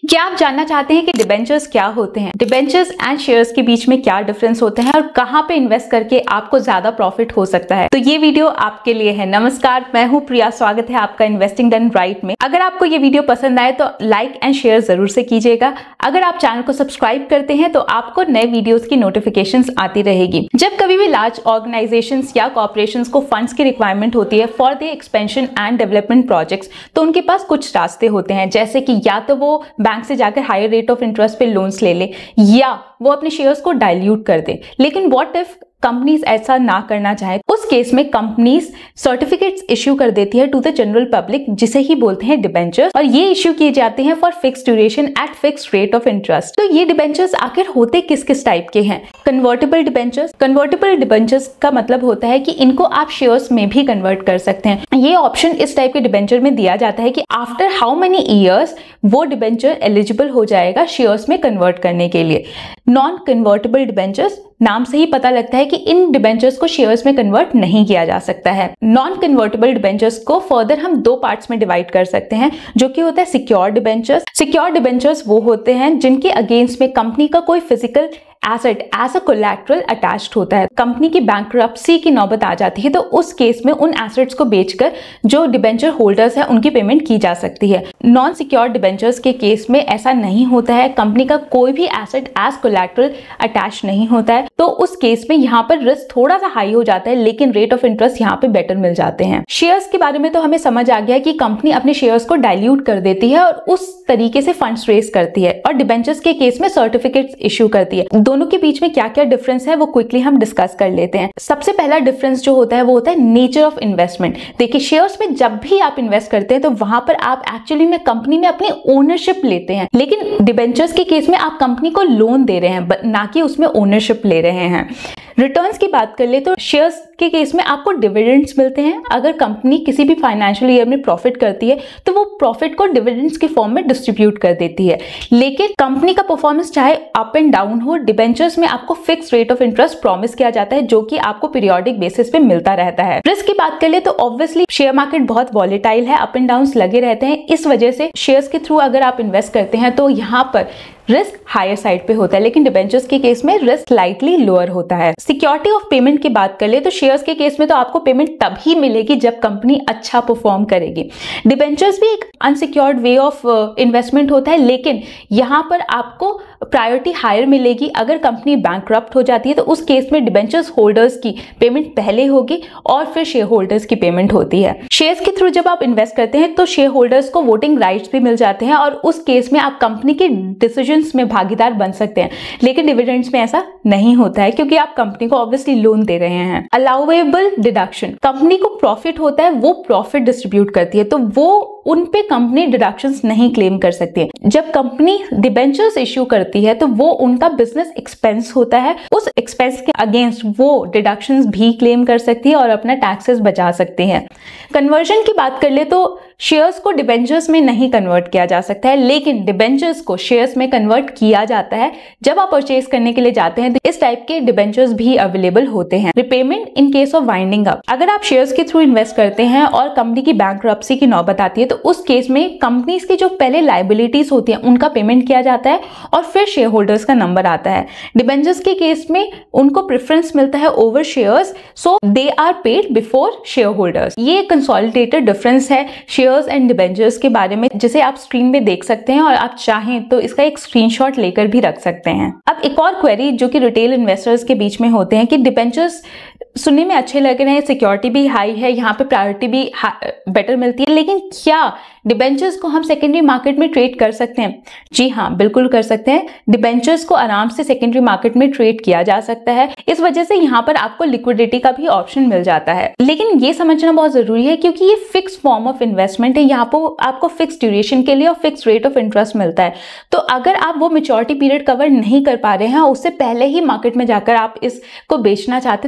क्या आप जानना चाहते हैं कि डिबेंचर्स क्या होते हैं, डिबेंचर्स एंड शेयर्स के बीच में क्या डिफरेंस होते हैं और कहां पे इन्वेस्ट करके आपको ज्यादा प्रॉफिट हो सकता है? तो ये वीडियो आपके लिए है। नमस्कार, मैं हूं प्रिया, स्वागत है आपका इन्वेस्टिंग डन राइट में। अगर आपको ये वीडियो पसंद आए तो लाइक एंड शेयर जरूर से कीजिएगा। अगर आप चैनल को सब्सक्राइब करते हैं तो आपको नए वीडियोस की नोटिफिकेशंस आती रहेगी। जब कभी भी लार्ज ऑर्गेनाइजेशंस या कॉर्पोरेशंस को फंड्स की रिक्वायरमेंट होती है for the expansion and development projects, तो उनके पास कुछ रास्ते होते हैं, जैसे कि या तो वो बैंक से जाकर हायर रेट ऑफ इंटरेस्ट पे लोन्स ले ले या वो अपने शेयर्स को डाइल्यूट कर दे। लेकिन व्हाट इफ कंपनीज ऐसा ना करना चाहे? उस केस में कंपनीज सर्टिफिकेट्स इश्यू कर देती है टू द जनरल पब्लिक, जिसे ही बोलते हैं डिबेंचर्स, और ये इश्यू किए जाते हैं for fixed duration at fixed rate of interest. तो ये डिबेंचर्स आखिर होते किस किस टाइप के हैं? Convertible debentures. कन्वर्टेबल डिबेंचर्स का मतलब होता है कि इनको आप शेयर्स में भी कन्वर्ट कर सकते हैं। ये ऑप्शन इस टाइप के डिबेंचर में दिया जाता है कि आफ्टर हाउ मेनी ईयर्स वो डिबेंचर एलिजिबल हो जाएगा शेयर्स में कन्वर्ट करने के लिए। नॉन कन्वर्टेबल डिबेंचर्स, नाम से ही पता लगता है कि इन डिबेंचर्स को शेयर्स में कन्वर्ट नहीं किया जा सकता है। नॉन कन्वर्टेबल डिबेंचर्स को फर्दर हम दो पार्ट्स में डिवाइड कर सकते हैं, जो कि होता है सिक्योर्ड डिबेंचर्स। सिक्योर्ड डिबेंचर्स वो होते हैं जिनके अगेंस्ट में कंपनी का कोई physical asset as a collateral attached होता है। कंपनी की बैंकरप्सी की नौबत आ जाती है तो उस केस में उन एसेट्स को बेचकर जो डिबेंचर होल्डर्स है उनकी पेमेंट की जा सकती है। नॉन सिक्योर्ड डिबेंचर्स के केस में ऐसा नहीं होता है, कंपनी का कोई भी एसेट एज कोलैटरल अटैच नहीं होता है, तो उस केस में यहाँ पर रिस्क थोड़ा सा हाई हो जाता है, लेकिन रेट ऑफ इंटरेस्ट यहाँ पे बेटर मिल जाते हैं। शेयर्स के बारे में तो हमें समझ आ गया कि कंपनी अपने शेयर्स को डाइल्यूट कर देती है और उस तरीके से फंड्स रेज करती है, और डिबेंचर्स के केस में सर्टिफिकेट्स इश्यू करती है। दोनों के बीच में क्या क्या डिफरेंस है वो क्विकली हम डिस्कस कर लेते हैं। सबसे पहला डिफरेंस जो होता है वो होता है नेचर ऑफ इन्वेस्टमेंट। देखिए, शेयर्स में जब भी आप इन्वेस्ट करते हैं तो वहां पर आप एक्चुअली में कंपनी में अपनी ओनरशिप लेते हैं, लेकिन डिबेंचर्स के केस में आप कंपनी को लोन दे रहे हैं, ना कि उसमें ओनरशिप ले रहे हैं। रिटर्न्स की बात कर ले तो शेयर्स के केस में आपको डिविडेंड्स मिलते हैं। अगर कंपनी किसी भी फाइनेंशियल ईयर में प्रॉफिट करती है तो वो प्रॉफिट को डिविडेंड्स के फॉर्म में डिस्ट्रीब्यूट कर देती है। लेकिन कंपनी का परफॉर्मेंस चाहे अप एंड डाउन हो, डिबेंचर्स में आपको fix rate of interest promise किया जाता है, जो कि आपको पीरियोडिक बेसिस पे मिलता रहता है। रिस्क की बात कर ले तो ऑब्वियसली शेयर मार्केट बहुत वॉलेटाइल है, अप एंड डाउन लगे रहते हैं। इस वजह से शेयर्स के थ्रू अगर आप इन्वेस्ट करते हैं तो यहाँ पर रिस्क हायर साइड पे होता है, लेकिन डिबेंचर्स के केस में रिस्क स्लाइटली लोअर होता है। सिक्योरिटी ऑफ पेमेंट की बात कर ले तो शेयर्स के केस में तो आपको पेमेंट तभी मिलेगी जब कंपनी अच्छा परफॉर्म करेगी। डिबेंचर्स भी एक अनसिक्योर्ड वे ऑफ इन्वेस्टमेंट होता है, लेकिन यहाँ पर आपको प्रायोरिटी हायर मिलेगी। अगर कंपनी बैंकरप्ट हो जाती है तो उस केस में डिबेंचर्स होल्डर्स की पेमेंट पहले होगी और फिर शेयर होल्डर्स की पेमेंट होती है। शेयर्स के थ्रू जब आप इन्वेस्ट करते हैं तो शेयर होल्डर्स को वोटिंग राइट्स भी मिल जाते हैं और उस केस में आप कंपनी के डिसीजन में भागीदार बन सकते हैं। लेकिन डिविडेंड्स में ऐसा नहीं होता है, क्योंकि आप कंपनी को ऑब्वियसली लोन दे रहे हैं। अलाउएबल डिडक्शन, कंपनी को प्रॉफिट होता है, वो प्रॉफिट डिस्ट्रीब्यूट करती है, तो वो उन पे कंपनी डिडक्शंस नहीं क्लेम कर सकती है। जब कंपनी डिबेंचर्स इश्यू करती है तो वो उनका बिजनेस एक्सपेंस होता है, उस एक्सपेंस के अगेंस्ट वो डिडक्शंस भी क्लेम कर सकती है और अपना टैक्सेस बचा सकती है। कन्वर्जन की बात कर ले तो शेयर्स को डिबेंचर्स में नहीं कन्वर्ट किया जा सकता है, लेकिन डिबेंचर्स को शेयर्स में कन्वर्ट किया जाता है। जब आप परचेज करने के लिए जाते हैं तो इस टाइप के डिबेंचर्स भी अवेलेबल होते हैं। Repayment in case of winding up, अगर आप शेयर्स के थ्रू इन्वेस्ट करते हैं और कंपनी की बैंकरप्सी की नौबत आती है तो उस केस में कंपनीज की जो पहले लायबिलिटीज होती हैं उनका पेमेंट किया जाता है और फिर शेयर होल्डर्स का नंबर आता है। डिबेंचर्स के केस में उनको प्रेफरेंस मिलता है over shares, so they are paid before share holders. ये कंसोलिडेटेड डिफरेंस है शेयर्स एंड डिबेंचर्स के बारे में, जिसे आप स्क्रीन में देख सकते हैं और आप चाहें तो इसका एक स्क्रीनशॉट लेकर भी रख सकते हैं। अब एक और क्वेरी जो कि रिटेल इन्वेस्टर्स के बीच में होते हैं कि डिबेंचर्स सुनने में अच्छे लग रहे हैं, सिक्योरिटी भी हाई है, यहाँ पे प्रायोरिटी भी बेटर मिलती है, लेकिन क्या डिबेंचर्स को हम सेकेंडरी मार्केट में ट्रेड कर सकते हैं? जी हाँ, बिल्कुल कर सकते हैं। डिबेंचर्स को आराम से सेकेंडरी मार्केट में ट्रेड किया जा सकता है। इस वजह से यहाँ पर आपको लिक्विडिटी का भी ऑप्शन मिल जाता है, लेकिन ये समझना बहुत जरूरी है क्योंकि ये फिक्स फॉर्म ऑफ इन्वेस्टमेंट है। यहाँ पर आपको फिक्स ड्यूरेशन के लिए और फिक्स रेट ऑफ इंटरेस्ट मिलता है, तो अगर आप वो मैच्योरिटी पीरियड कवर नहीं कर पा रहे हैं, उससे पहले ही मार्केट में जाकर आप इसको बेचना चाहते हैं, तो उस केस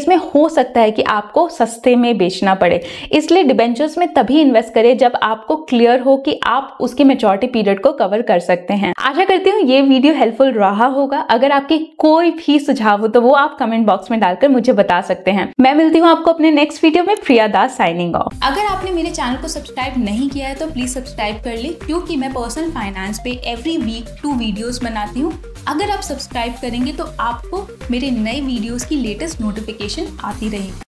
केस में हो सकता है कि आपको सस्ते में बेचना पड़े। इसलिए डिबेंचर्स में तभी इन्वेस्ट करें जब आपको क्लियर हो कि आप उसके मैच्योरिटी पीरियड को कवर कर सकते हैं। आशा करती हूँ ये वीडियो हेल्पफुल रहा होगा। अगर आपकी कोई भी सुझाव हो तो वो आप कमेंट बॉक्स में डालकर मुझे बता सकते हैं। मैं मिलती हूँ आपको अपने नेक्स्ट वीडियो में। Priya Das signing off. अगर आपने मेरे चैनल को सब्सक्राइब नहीं किया है तो प्लीज सब्सक्राइब कर ले, क्योंकि मैं पर्सनल फाइनेंस पे एवरी वीक 2 वीडियोस बनाती हूँ। अगर आप सब्सक्राइब करेंगे तो आपको मेरे नए वीडियोस की लेटेस्ट नोटिफिकेशन आती रहेगी।